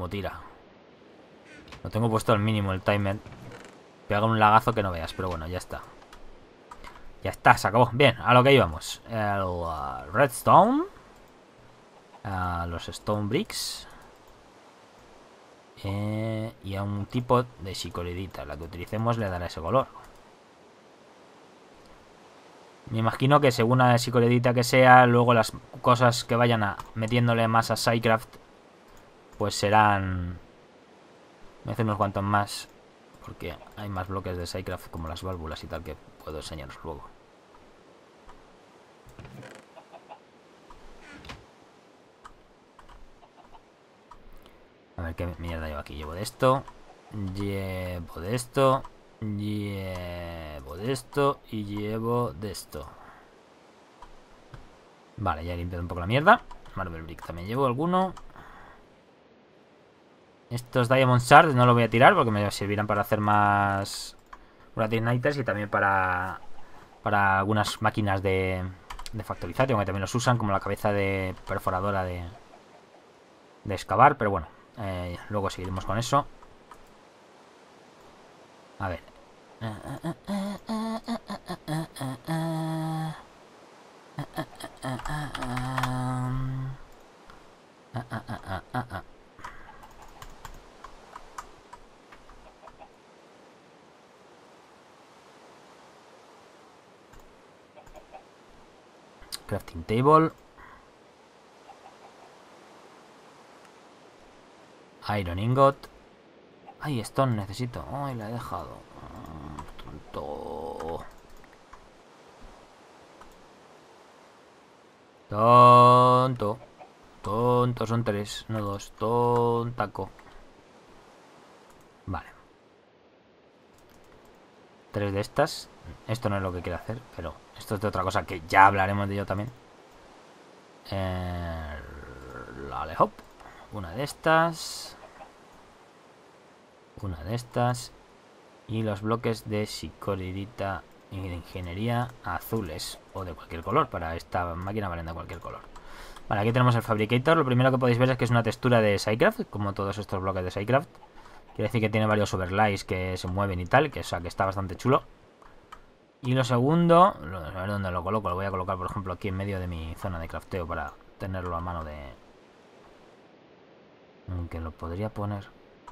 como tira. Lo tengo puesto al mínimo el timer. Pega un lagazo que no veas, pero bueno, ya está. Ya está, se acabó. Bien, a lo que íbamos. El redstone. Los stone bricks. Y a un tipo de sicoridita. La que utilicemos le dará ese color. Me imagino que según la sicoridita que sea, luego las cosas que vayan metiéndole más a Psycraft, pues serán... Voy a hacer unos cuantos más, porque hay más bloques de Psycraft como las válvulas y tal que puedo enseñaros luego. A ver qué mierda llevo aquí. Llevo de esto. Llevo de esto. Llevo de esto. Y llevo de esto. Vale, ya he limpiado un poco la mierda. Marble Brick también llevo alguno. Estos Diamond Shards no los voy a tirar porque me servirán para hacer más Igniters y también para algunas máquinas de factorización que también los usan, como la cabeza de perforadora de excavar, pero bueno. Luego seguiremos con eso. A ver. Crafting table. Iron ingot. Ay, stone necesito. Ay, la he dejado. Tonto. Tonto. Tonto, son 3, no 2. Tontaco. Vale. 3 de estas. Esto no es lo que quiero hacer, pero esto es de otra cosa que ya hablaremos de ello también. Vale, hop. Una de estas. Una de estas. Y los bloques de sicoridita y de ingeniería azules o de cualquier color. Para esta máquina valen de cualquier color. Vale, aquí tenemos el Fabricator. Lo primero que podéis ver es que es una textura de Psycraft, como todos estos bloques de Psycraft. Quiere decir que tiene varios overlays que se mueven y tal, que, o sea, que está bastante chulo. Y lo segundo, a ver dónde lo coloco. Lo voy a colocar, por ejemplo, aquí en medio de mi zona de crafteo para tenerlo a mano de... Aunque lo podría poner...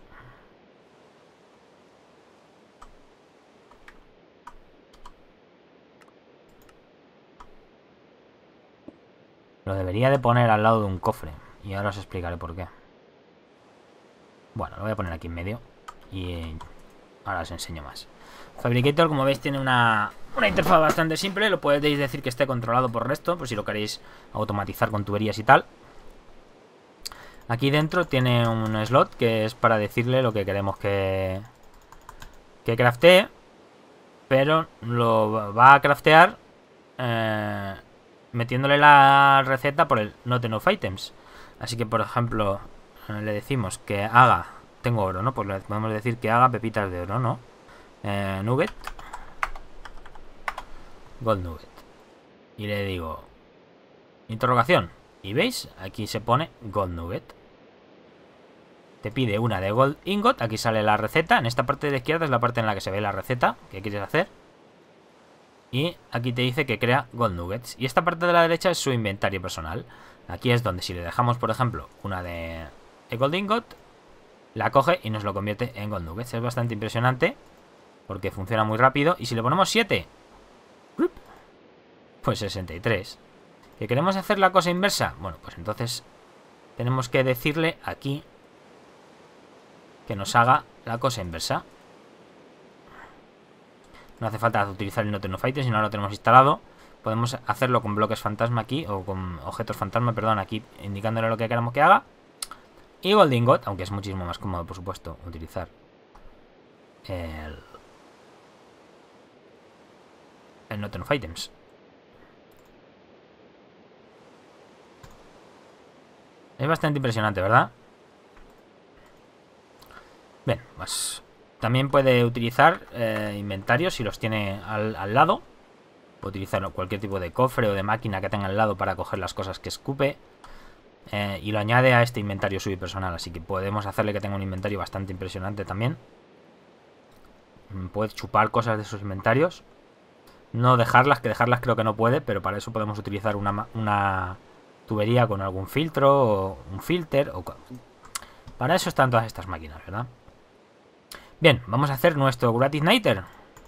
Lo debería de poner al lado de un cofre. Y ahora os explicaré por qué. Bueno, lo voy a poner aquí en medio. Y ahora os enseño más. Fabricator, como veis, tiene una interfaz bastante simple. Lo podéis decir que esté controlado por resto, pues si lo queréis automatizar con tuberías y tal. Aquí dentro tiene un slot que es para decirle lo que queremos que craftee. Pero lo va a craftear metiéndole la receta por el not enough items. Así que, por ejemplo, le decimos que haga... Tengo oro, ¿no? Pues le podemos decir que haga pepitas de oro, ¿no? Nugget. Gold nugget. Y le digo... Interrogación. Y veis, aquí se pone gold nugget. Te pide una de gold ingot. Aquí sale la receta. En esta parte de la izquierda es la parte en la que se ve la receta que quieres hacer. Y aquí te dice que crea gold nuggets. Y esta parte de la derecha es su inventario personal. Aquí es donde si le dejamos, por ejemplo, una de gold ingot, la coge y nos lo convierte en gold nuggets. Es bastante impresionante porque funciona muy rápido. Y si le ponemos 7, pues 63. ¿Que queremos hacer la cosa inversa? Bueno, pues entonces tenemos que decirle aquí que nos haga la cosa inversa. No hace falta utilizar el not enough items, si no lo tenemos instalado. Podemos hacerlo con bloques fantasma aquí, o con objetos fantasma, perdón, aquí indicándole lo que queramos que haga. Y gold ingot, aunque es muchísimo más cómodo, por supuesto, utilizar el not enough items. Es bastante impresionante, ¿verdad? Bien, pues también puede utilizar inventarios si los tiene al lado. Puede utilizar cualquier tipo de cofre o de máquina que tenga al lado para coger las cosas que escupe. Y lo añade a este inventario suyo personal. Así que podemos hacerle que tenga un inventario bastante impresionante también. Puede chupar cosas de sus inventarios. No dejarlas, que dejarlas creo que no puede, pero para eso podemos utilizar una tubería con algún filtro o un filter. Para eso están todas estas máquinas, ¿verdad? Bien, vamos a hacer nuestro Gratigniter.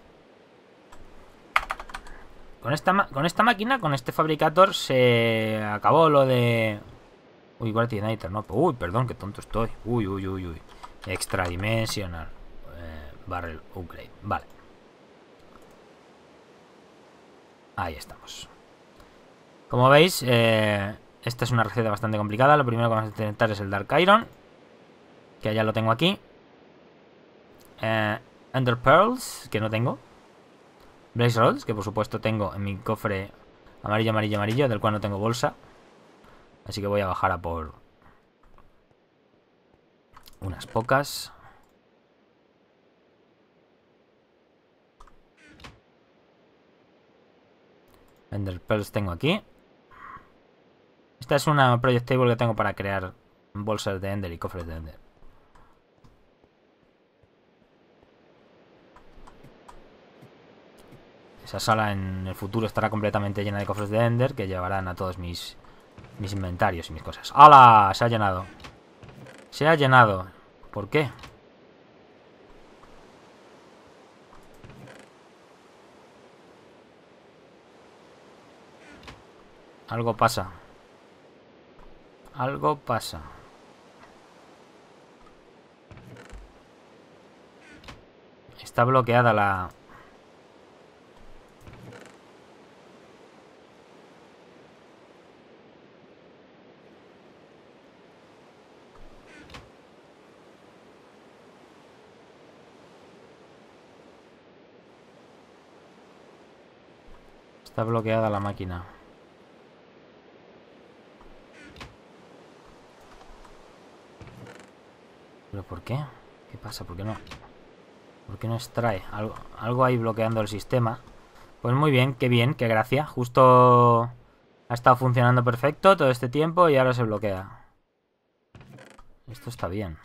Con esta máquina, con este fabricator, se acabó lo de... Uy, Gratigniter, no. Uy, perdón, qué tonto estoy. Uy, uy, uy, uy. Extradimensional. Barrel upgrade. Vale. Ahí estamos. Como veis, esta es una receta bastante complicada. Lo primero que vamos a intentar es el Dark Iron, que ya lo tengo aquí. Ender Pearls, que no tengo. Blaze Rolls, que por supuesto tengo en mi cofre amarillo, amarillo, amarillo, del cual no tengo bolsa. Así que voy a bajar a por unas pocas. Ender Pearls tengo aquí. Esta es una Project Table que tengo para crear bolsas de Ender y cofres de Ender. Esa sala en el futuro estará completamente llena de cofres de Ender que llevarán a todos mis inventarios y mis cosas. ¡Hala! Se ha llenado. Se ha llenado. ¿Por qué? Algo pasa. Algo pasa. Está bloqueada la... Está bloqueada la máquina. ¿Pero por qué? ¿Qué pasa? ¿Por qué no? ¿Por qué no extrae? Algo ahí bloqueando el sistema. Pues muy bien, qué gracia. Justo ha estado funcionando perfecto todo este tiempo y ahora se bloquea. Esto está bien.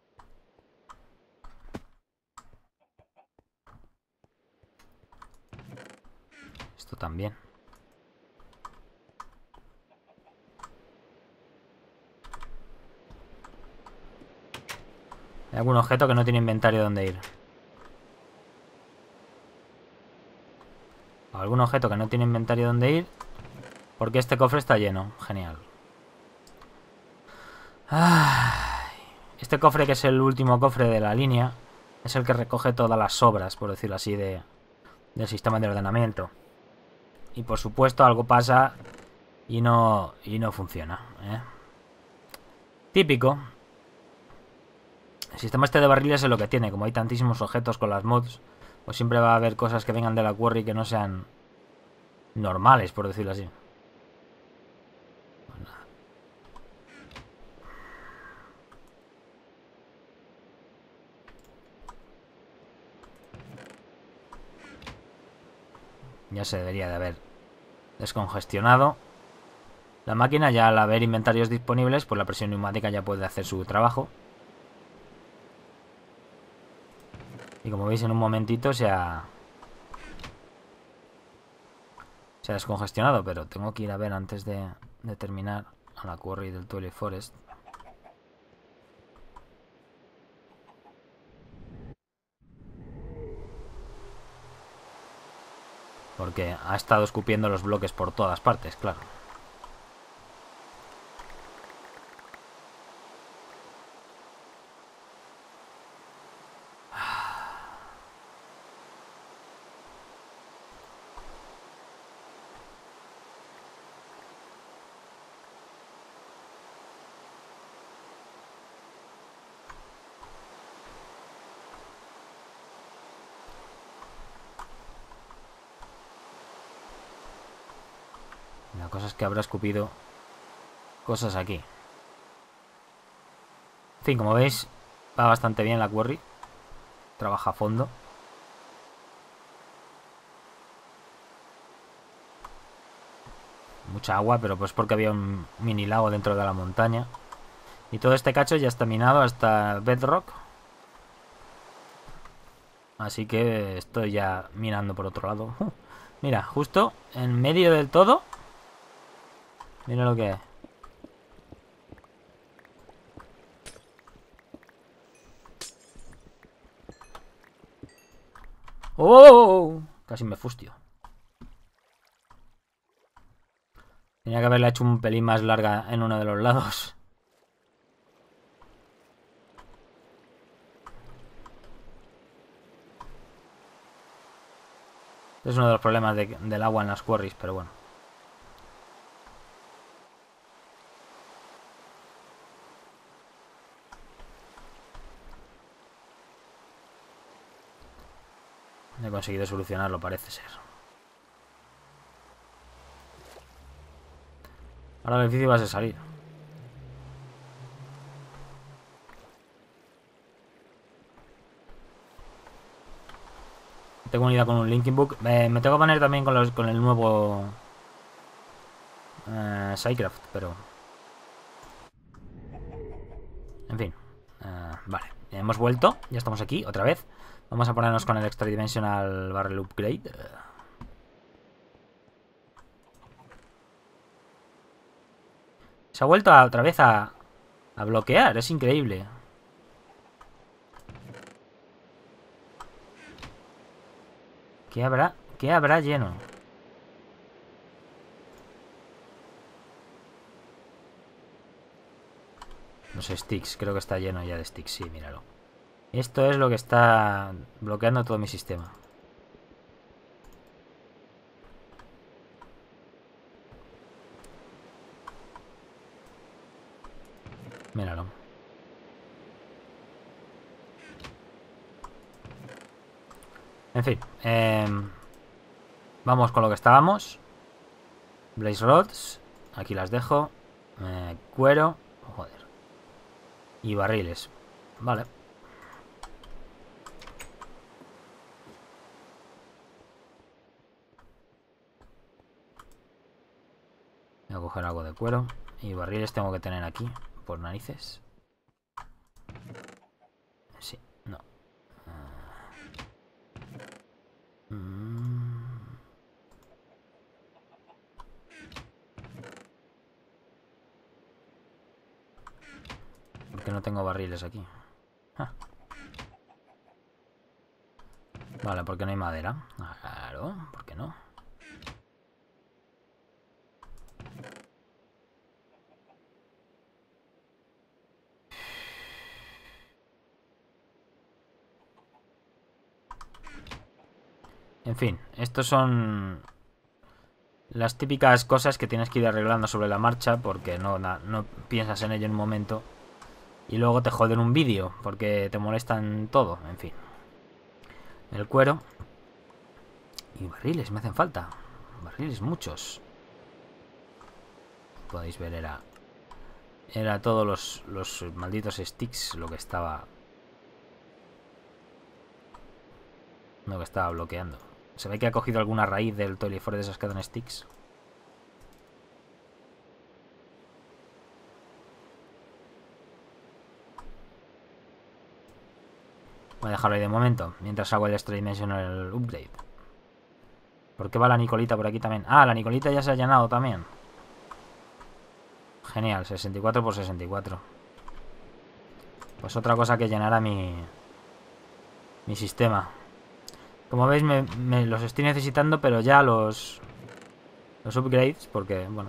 Esto también. Hay algún objeto que no tiene inventario donde ir. Algún objeto que no tiene inventario donde ir. Porque este cofre está lleno. Genial. Este cofre, que es el último cofre de la línea, es el que recoge todas las sobras, por decirlo así, del sistema de ordenamiento. Y por supuesto algo pasa y no funciona, ¿eh? Típico. El sistema este de barriles es lo que tiene. Como hay tantísimos objetos con las mods, pues siempre va a haber cosas que vengan de la quarry que no sean normales, por decirlo así. Pues nada. Ya se debería de haber descongestionado la máquina. Ya al haber inventarios disponibles, pues la presión neumática ya puede hacer su trabajo. Y como veis, en un momentito se ha descongestionado, pero tengo que ir a ver antes de terminar a la quarry del Twilight Forest. Porque ha estado escupiendo los bloques por todas partes, claro. La cosa es que habrá escupido cosas aquí. En fin, como veis, va bastante bien la quarry. Trabaja a fondo. Mucha agua, pero pues porque había un mini lago dentro de la montaña. Y todo este cacho ya está minado hasta Bedrock. Así que estoy ya minando por otro lado. Mira, justo en medio del todo. Mira lo que hay. ¡Oh! Casi me fustio. Tenía que haberla hecho un pelín más larga en uno de los lados. Es uno de los problemas del agua en las quarries, pero bueno. He conseguido solucionarlo, parece ser. Ahora lo difícil va a ser salir. Tengo unida con un linking book. Me tengo que poner también con el nuevo Psycraft, pero... En fin. Vale. Hemos vuelto. Ya estamos aquí, otra vez. Vamos a ponernos con el Extra Dimensional Barrel Upgrade. Se ha vuelto otra vez a bloquear. Es increíble. ¿Qué habrá? ¿Qué habrá lleno? Los sticks. Creo que está lleno ya de sticks. Sí, míralo. Esto es lo que está bloqueando todo mi sistema. Míralo. En fin. Vamos con lo que estábamos. Blaze Rods. Aquí las dejo. Cuero. Joder. Y barriles. Vale. Voy a coger algo de cuero. Y barriles tengo que tener aquí. Por narices. Sí. No. ¿Por qué no tengo barriles aquí? Ah. Vale, porque no hay madera. Claro, ¿por qué no? En fin, estos son las típicas cosas que tienes que ir arreglando sobre la marcha porque no piensas en ello en un momento y luego te joden un vídeo porque te molestan todo, en fin. El cuero. Y barriles, me hacen falta. Barriles muchos. Podéis ver, era todos los malditos sticks lo que estaba bloqueando. Se ve que ha cogido alguna raíz del Toilet de esas que dan sticks. Voy a dejarlo ahí de momento, mientras hago el Extra Dimensional Upgrade. ¿Por qué va la Nicolita por aquí también? Ah, la Nicolita ya se ha llenado también. Genial, 64 por 64. Pues otra cosa que llenará mi sistema. Como veis, me los estoy necesitando, pero ya los upgrades, porque, bueno.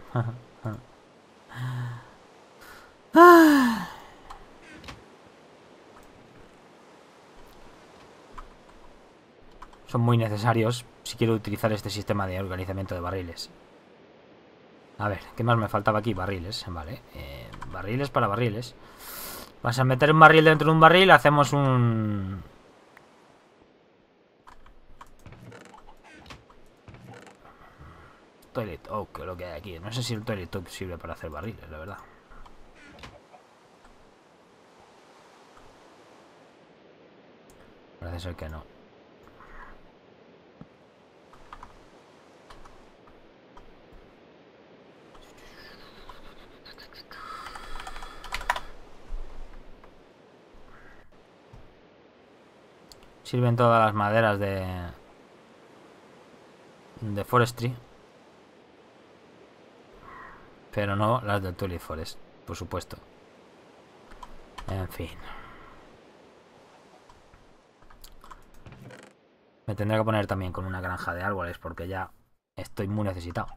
Son muy necesarios si quiero utilizar este sistema de organizamiento de barriles. A ver, ¿qué más me faltaba aquí? Barriles, vale. Barriles para barriles. Vas a meter un barril dentro de un barril, hacemos un... Toilet Oak, lo que hay aquí. No sé si el Toilet Oak sirve para hacer barriles, la verdad. Parece ser que no. sirven todas las maderas de Forestry. Pero no las del Tulip Forest, por supuesto. En fin. Me tendré que poner también con una granja de árboles porque ya estoy muy necesitado.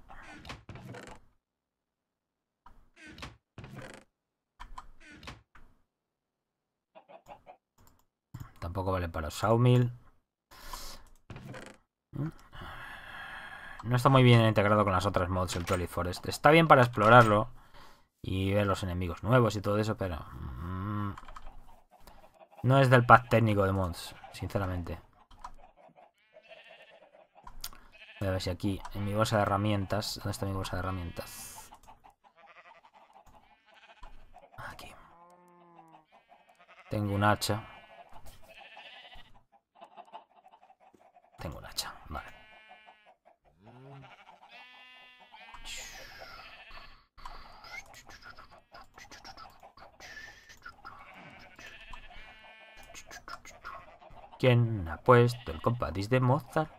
Tampoco vale para sawmill. No está muy bien integrado con las otras mods el Tulip Forest. Está bien para explorarlo y ver los enemigos nuevos y todo eso, pero no es del pack técnico de mods, sinceramente. Voy a ver si aquí en mi bolsa de herramientas. ¿Dónde está mi bolsa de herramientas? Aquí. Tengo un hacha. Tengo un hacha, vale. ¿Quién ha puesto el compadís de Mozart?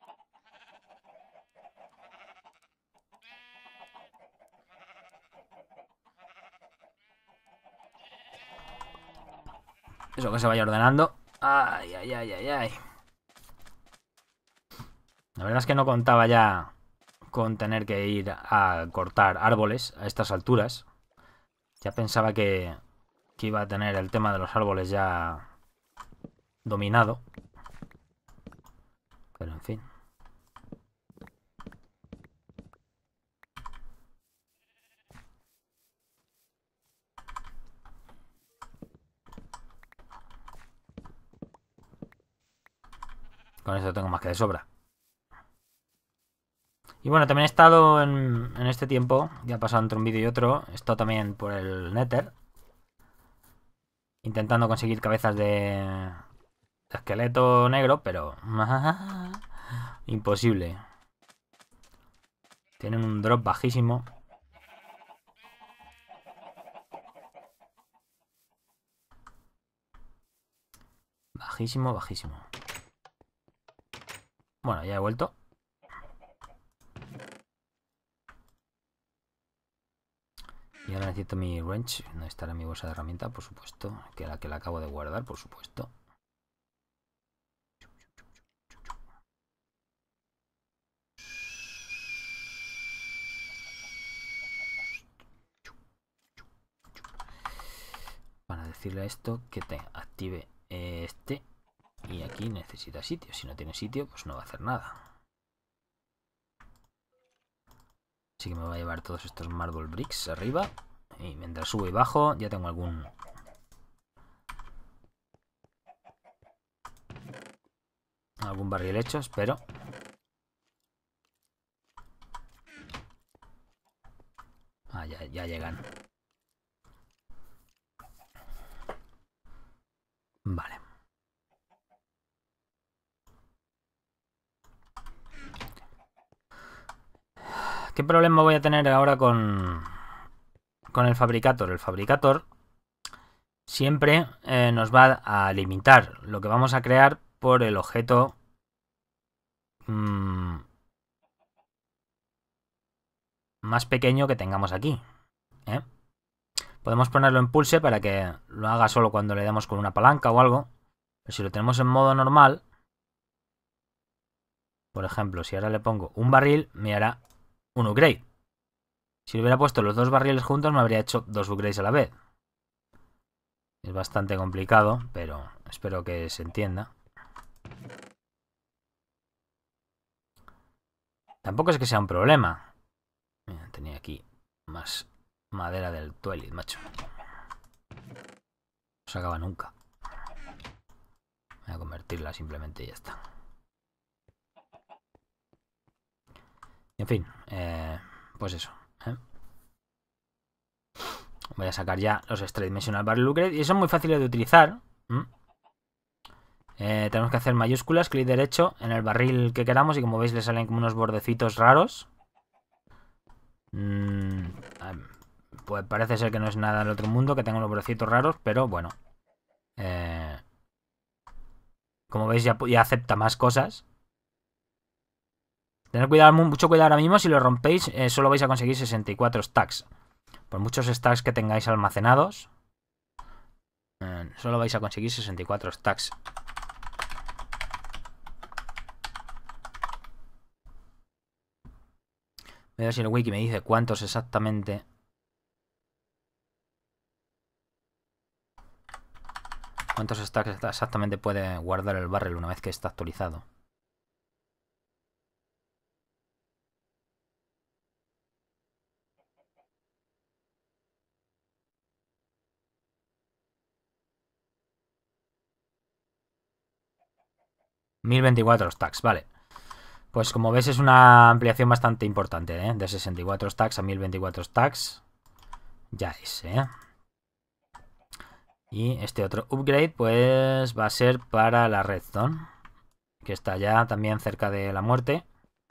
Eso que se vaya ordenando. Ay, ay, ay, ay, ay. La verdad es que no contaba ya con tener que ir a cortar árboles a estas alturas. Ya pensaba que iba a tener el tema de los árboles ya dominado. Pero en fin. Con eso tengo más que de sobra. Y bueno, también he estado en este tiempo, ya ha pasado entre un vídeo y otro, he estado también por el Nether, intentando conseguir cabezas de esqueleto negro, pero imposible. Tienen un drop bajísimo. Bajísimo, bajísimo. Bueno, ya he vuelto. Y ahora necesito mi wrench. ¿Dónde estará mi bolsa de herramienta? Por supuesto. Que la acabo de guardar, por supuesto. Para decirle a esto que te active este. Y aquí necesita sitio. Si no tiene sitio, pues no va a hacer nada. Así que me voy a llevar todos estos marble bricks arriba. Y mientras subo y bajo, ya tengo algún barril hecho, espero. Ah, ya llegan. Vale. ¿Qué problema voy a tener ahora con el Fabricator? El Fabricator siempre nos va a limitar lo que vamos a crear por el objeto más pequeño que tengamos aquí. Podemos ponerlo en pulse para que lo haga solo cuando le demos con una palanca o algo. Pero si lo tenemos en modo normal, por ejemplo, si ahora le pongo un barril, me hará un upgrade. Si le hubiera puesto los dos barriles juntos, me habría hecho dos upgrades a la vez. Es bastante complicado, pero espero que se entienda. Tampoco es que sea un problema. Mira, tenía aquí más madera del Twilight, macho. No se acaba nunca. Voy a convertirla simplemente y ya está. En fin, pues eso. Voy a sacar ya los Extra Dimensional Barrel Upgrade. Y son muy fáciles de utilizar. Tenemos que hacer mayúsculas, clic derecho en el barril que queramos. Y como veis le salen como unos bordecitos raros. Pues parece ser que no es nada del otro mundo que tenga unos bordecitos raros. Pero bueno. como veis, ya acepta más cosas. Tened cuidado, mucho cuidado ahora mismo. Si lo rompéis, solo vais a conseguir 64 stacks. Por muchos stacks que tengáis almacenados, solo vais a conseguir 64 stacks. Voy a ver si el wiki me dice cuántos exactamente. ¿Cuántos stacks exactamente puede guardar el barrel una vez que está actualizado? $1024 stacks, vale. Pues como ves es una ampliación bastante importante, ¿eh? De 64 stacks a 1024 stacks. Ya es, ¿eh? Y este otro upgrade pues va a ser para la redstone, que está ya también cerca de la muerte.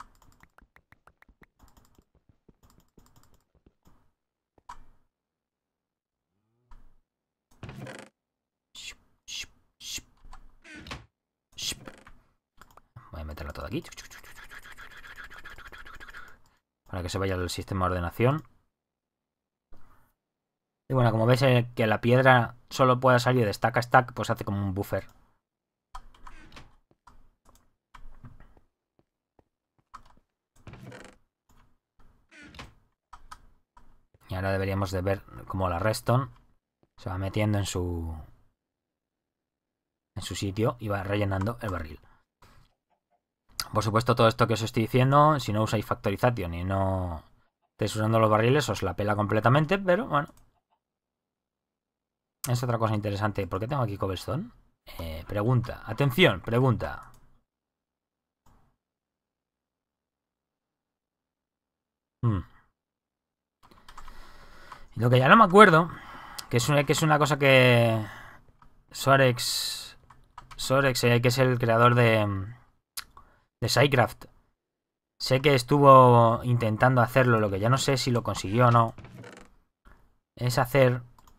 Voy a meterla toda aquí para que se vaya al sistema de ordenación. Y bueno, como veis que la piedra solo pueda salir de stack a stack, pues hace como un buffer. Y ahora deberíamos de ver cómo la redstone se va metiendo en su sitio y va rellenando el barril. Por supuesto, todo esto que os estoy diciendo, si no usáis Factorization y no estáis usando los barriles, os la pela completamente, pero bueno. Es otra cosa interesante. ¿Por qué tengo aquí cobblestone? Pregunta. Atención, pregunta. Lo que ya no me acuerdo, que es una cosa que Sorex, que es el creador de Minecraft, sé que estuvo intentando hacerlo, lo que ya no sé si lo consiguió o no, es hacer...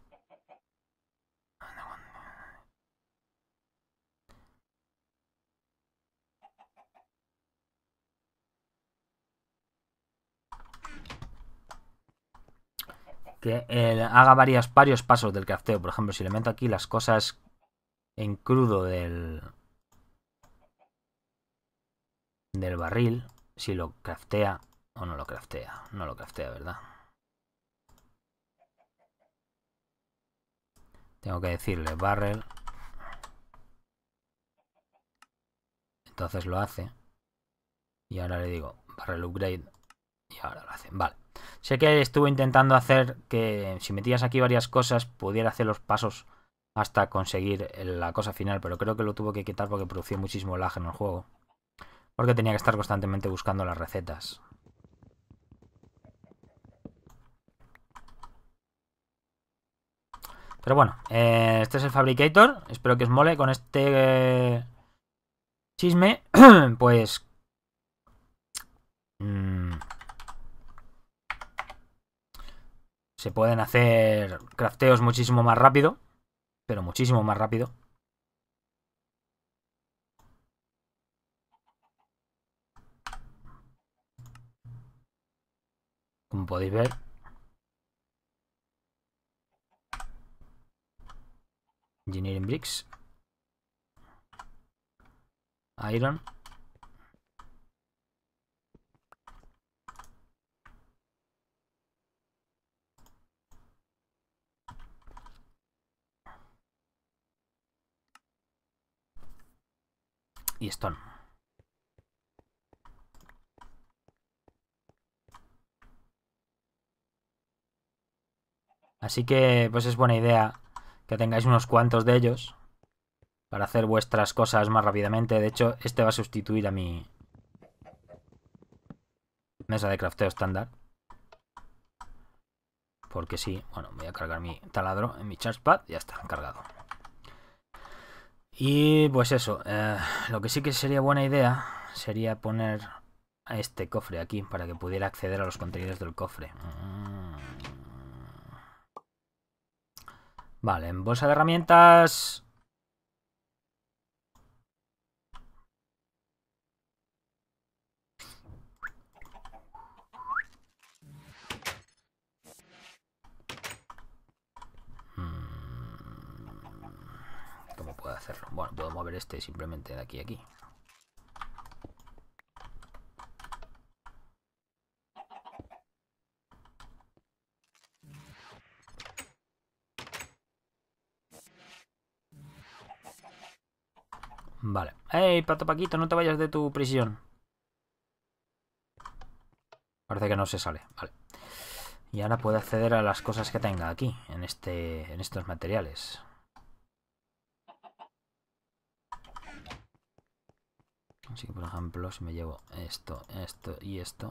que haga varios pasos del crafteo. Por ejemplo, si le meto aquí las cosas en crudo del barril, si lo craftea o no lo craftea. No lo craftea, ¿verdad? Tengo que decirle barrel. Entonces lo hace. Y ahora le digo barrel upgrade. Y ahora lo hace. Vale. Sé que estuvo intentando hacer que si metías aquí varias cosas pudiera hacer los pasos hasta conseguir la cosa final, pero creo que lo tuvo que quitar porque producía muchísimo lag en el juego. Porque tenía que estar constantemente buscando las recetas. Pero bueno, este es el Fabricator. Espero que os mole con este chisme. Pues... se pueden hacer crafteos muchísimo más rápido. Pero muchísimo más rápido. Como podéis ver. Engineering Bricks. Iron. Y Stone. Así que pues es buena idea que tengáis unos cuantos de ellos para hacer vuestras cosas más rápidamente. De hecho, este va a sustituir a mi mesa de crafteo estándar. Porque sí, bueno, voy a cargar mi taladro en mi chargepad. Ya está, cargado. Y pues eso, lo que sí que sería buena idea sería poner a este cofre aquí para que pudiera acceder a los contenidos del cofre. Vale, en bolsa de herramientas puedo mover este simplemente de aquí a aquí. Vale. ¡Ey, Pato Paquito, no te vayas de tu prisión! Parece que no se sale. Vale. Y ahora puedo acceder a las cosas que tenga aquí, en estos materiales. Así que, por ejemplo, si me llevo esto, esto y esto.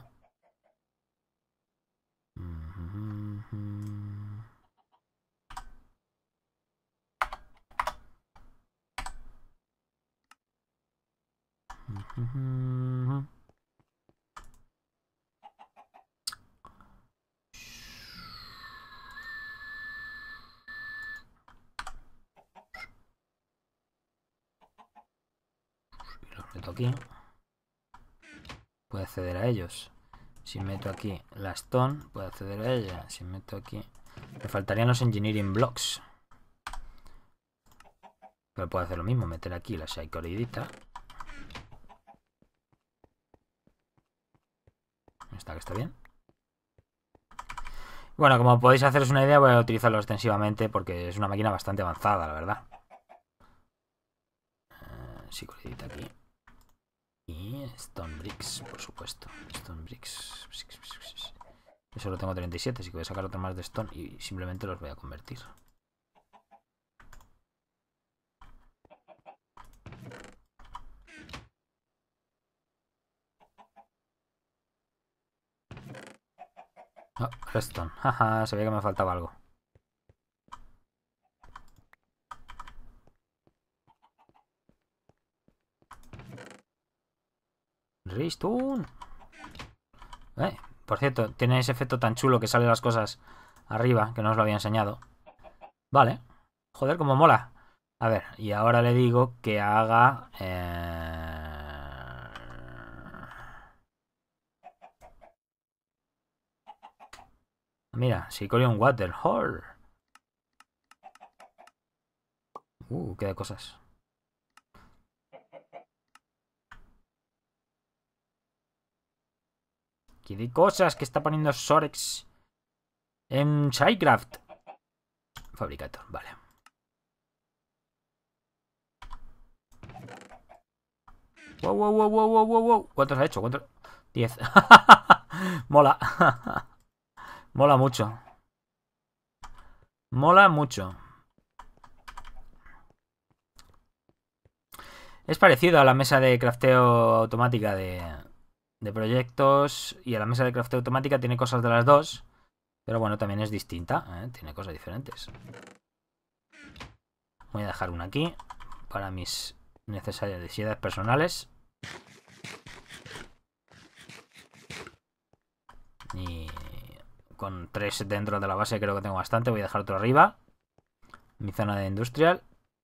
Y los meto aquí. Puedo acceder a ellos. Si meto aquí la Stone, puedo acceder a ella. Si meto aquí... Me faltarían los Engineering Blocks. Pero puedo hacer lo mismo, meter aquí la Shaicoridita. Esta que está bien. Bueno, como podéis haceros una idea, voy a utilizarlo extensivamente porque es una máquina bastante avanzada, la verdad. Shaicoridita aquí. Y Stone Bricks, por supuesto. Stone Bricks. Yo solo tengo 37, así que voy a sacar otro más de Stone y simplemente los voy a convertir. Oh, Redstone. Jaja, sabía que me faltaba algo. Redstone. Por cierto, tiene ese efecto tan chulo que sale las cosas arriba, que no os lo había enseñado. Vale. Joder, como mola. A ver, y ahora le digo que haga... Mira, Sicorium Water. ¡Hor! Qué de cosas. Qué de cosas que está poniendo Sorex en Shycraft. Fabricator, vale. Wow. ¿Cuántos ha hecho? ¿Cuántos? 10. Mola. Mola mucho. Mola mucho. Es parecido a la mesa de crafteo automática de proyectos. Y a la mesa de crafteo automática tiene cosas de las dos. Pero bueno, también es distinta. Tiene cosas diferentes. Voy a dejar una aquí. Para mis necesidades personales. Y con 3 dentro de la base creo que tengo bastante. Voy a dejar otro arriba. Mi zona de industrial.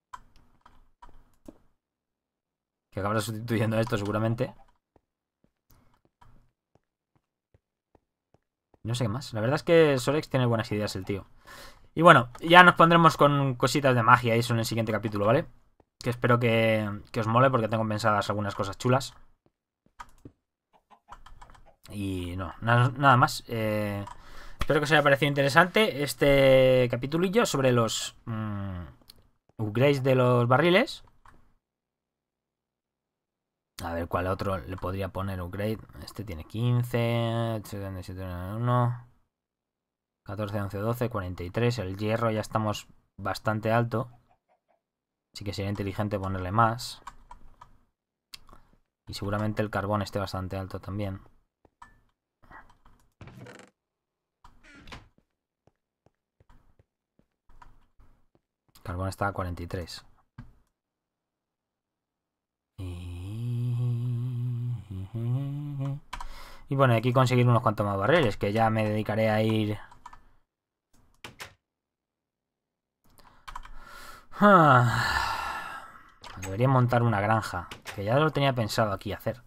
Que acabará sustituyendo esto seguramente. No sé qué más. La verdad es que Solex tiene buenas ideas el tío. Y bueno, ya nos pondremos con cositas de magia y eso en el siguiente capítulo, ¿vale? Que espero que os mole porque tengo pensadas algunas cosas chulas. Y no, nada más. Espero que os haya parecido interesante este capitulillo sobre los upgrades de los barriles. A ver cuál otro le podría poner upgrade. Este tiene 15, 1, 14, 11, 12, 43. El hierro ya estamos bastante alto. Así que sería inteligente ponerle más. Y seguramente el carbón esté bastante alto también. El carbón está a 43. Y bueno, aquí conseguir unos cuantos más barriles, que ya me dedicaré a ir... Debería montar una granja, que ya lo tenía pensado aquí hacer.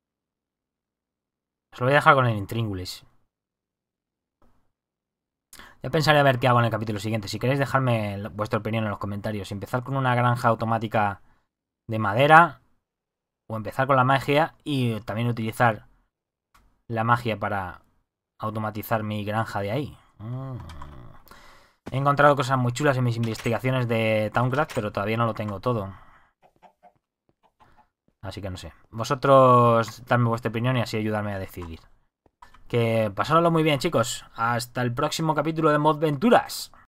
Os lo voy a dejar con el intríngulis. Ya pensaré a ver qué hago en el capítulo siguiente. Si queréis dejarme vuestra opinión en los comentarios. Empezar con una granja automática de madera. O empezar con la magia y también utilizar la magia para automatizar mi granja de ahí. He encontrado cosas muy chulas en mis investigaciones de Towncraft, pero todavía no lo tengo todo. Así que no sé. Vosotros dadme vuestra opinión y así ayudarme a decidir. Que pasadlo muy bien, chicos. Hasta el próximo capítulo de Modventuras.